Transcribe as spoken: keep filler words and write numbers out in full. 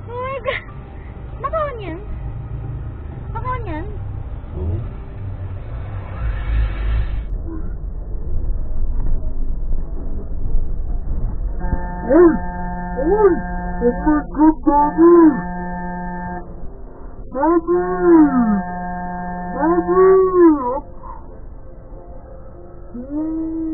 Oh my God. Naka-on yan? Naka-on yan? Uy! Uy! Oh my God, Daddy! Daddy! Daddy! Mm.